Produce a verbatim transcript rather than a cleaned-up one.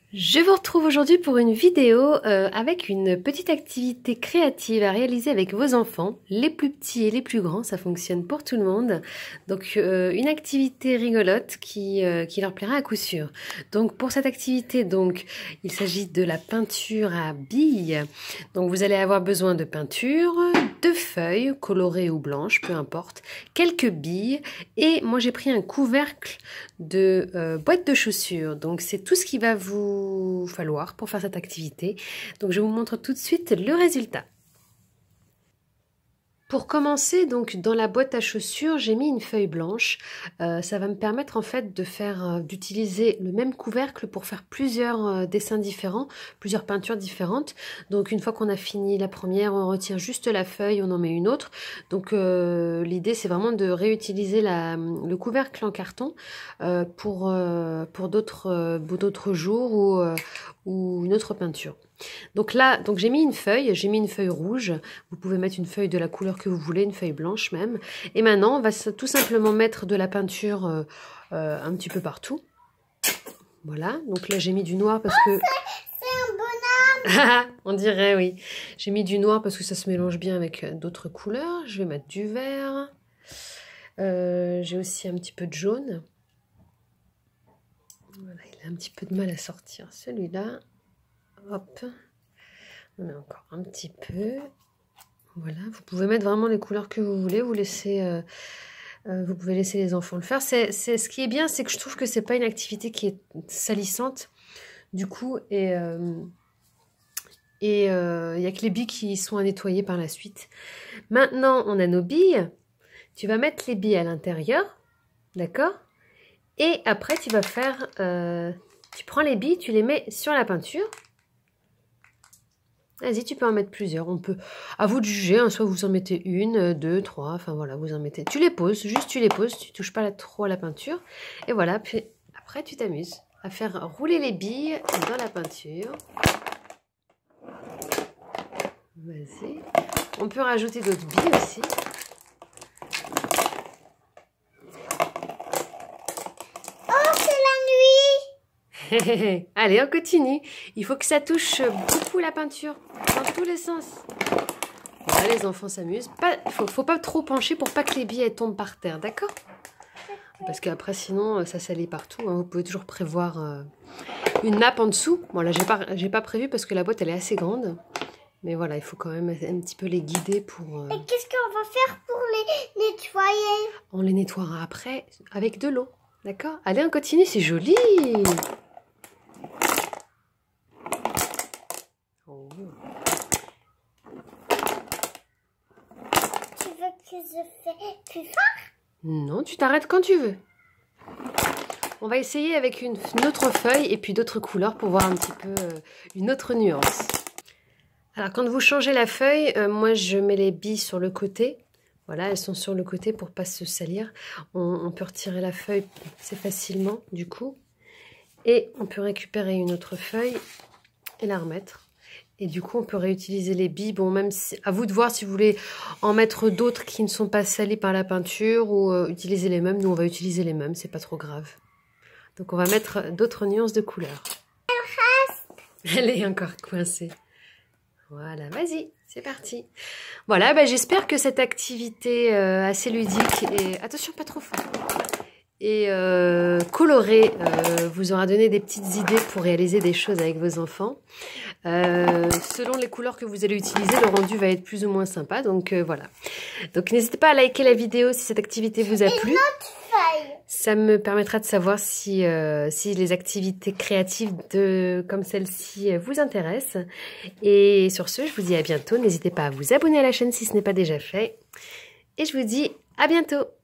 Je vous retrouve aujourd'hui pour une vidéo euh, avec une petite activité créative à réaliser avec vos enfants, les plus petits et les plus grands, ça fonctionne pour tout le monde. Donc euh, une activité rigolote qui, euh, qui leur plaira à coup sûr. Donc pour cette activité, donc il s'agit de la peinture à billes. Donc vous allez avoir besoin de peinture, de feuilles colorées ou blanches, peu importe, quelques billes et moi j'ai pris un couvercle de euh, boîte de chaussures. Donc c'est tout ce qui va vous falloir pour faire cette activité. Donc je vous montre tout de suite le résultat. Pour commencer, donc dans la boîte à chaussures, j'ai mis une feuille blanche. Euh, ça va me permettre en fait de faire, euh, d'utiliser le même couvercle pour faire plusieurs euh, dessins différents, plusieurs peintures différentes. Donc une fois qu'on a fini la première, on retire juste la feuille, on en met une autre. Donc euh, l'idée c'est vraiment de réutiliser la, le couvercle en carton euh, pour, euh, pour d'autres euh, d'autres jours ou, euh, ou une autre peinture. Donc là, donc j'ai mis une feuille, j'ai mis une feuille rouge, vous pouvez mettre une feuille de la couleur que vous voulez, une feuille blanche même. Et maintenant, on va tout simplement mettre de la peinture euh, euh, un petit peu partout. Voilà, donc là j'ai mis du noir parce que... C'est un bonhomme. On dirait, oui. J'ai mis du noir parce que ça se mélange bien avec d'autres couleurs. Je vais mettre du vert. Euh, j'ai aussi un petit peu de jaune. Voilà, il a un petit peu de mal à sortir celui-là. Hop, on met encore un petit peu. Voilà, vous pouvez mettre vraiment les couleurs que vous voulez. Vous laissez, euh, euh, vous pouvez laisser les enfants le faire. C'est, c'est ce qui est bien, c'est que je trouve que c'est pas une activité qui est salissante, du coup, et euh, et il euh, y a que les billes qui sont à nettoyer par la suite. Maintenant, on a nos billes. Tu vas mettre les billes à l'intérieur, d'accord? Et après, tu vas faire, euh, tu prends les billes, tu les mets sur la peinture. Vas-y, tu peux en mettre plusieurs. On peut, à vous de juger, hein, soit vous en mettez une, deux, trois, enfin voilà, vous en mettez. Tu les poses, juste tu les poses, tu touches pas trop à la peinture. Et voilà, puis après tu t'amuses à faire rouler les billes dans la peinture. Vas-y. On peut rajouter d'autres billes aussi. Allez, on continue. Il faut que ça touche beaucoup la peinture, dans tous les sens. Voilà, les enfants s'amusent. Il faut, faut pas trop pencher pour pas que les billes tombent par terre, d'accord? Parce qu'après, sinon, ça salit partout. Hein. Vous pouvez toujours prévoir euh, une nappe en dessous. Bon, là, j'ai pas, j'ai pas prévu parce que la boîte, elle est assez grande. Mais voilà, il faut quand même un petit peu les guider pour... Euh... Et qu'est-ce qu'on va faire pour les nettoyer? On les nettoiera après avec de l'eau, d'accord? Allez, on continue, c'est joli. Tu veux que je fasse plus fort? Non, tu t'arrêtes quand tu veux. On va essayer avec une, une autre feuille et puis d'autres couleurs pour voir un petit peu euh, une autre nuance. Alors, quand vous changez la feuille, euh, moi je mets les billes sur le côté. Voilà, elles sont sur le côté pour pas se salir. On, on peut retirer la feuille assez facilement du coup. Et on peut récupérer une autre feuille et la remettre. Et du coup, on peut réutiliser les billes. Bon, même si, à vous de voir si vous voulez en mettre d'autres qui ne sont pas salies par la peinture ou euh, utiliser les mêmes. Nous, on va utiliser les mêmes, c'est pas trop grave. Donc, on va mettre d'autres nuances de couleurs. Elle est encore coincée. Voilà, vas-y, c'est parti. Voilà, bah, j'espère que cette activité euh, assez ludique et attention, pas trop fort. Et euh, coloré euh, vous aura donné des petites idées pour réaliser des choses avec vos enfants. Euh, selon les couleurs que vous allez utiliser, le rendu va être plus ou moins sympa. Donc euh, voilà. Donc n'hésitez pas à liker la vidéo si cette activité vous a plu. Ça me permettra de savoir si, euh, si les activités créatives de, comme celle-ci vous intéressent. Et sur ce, je vous dis à bientôt. N'hésitez pas à vous abonner à la chaîne si ce n'est pas déjà fait. Et je vous dis à bientôt.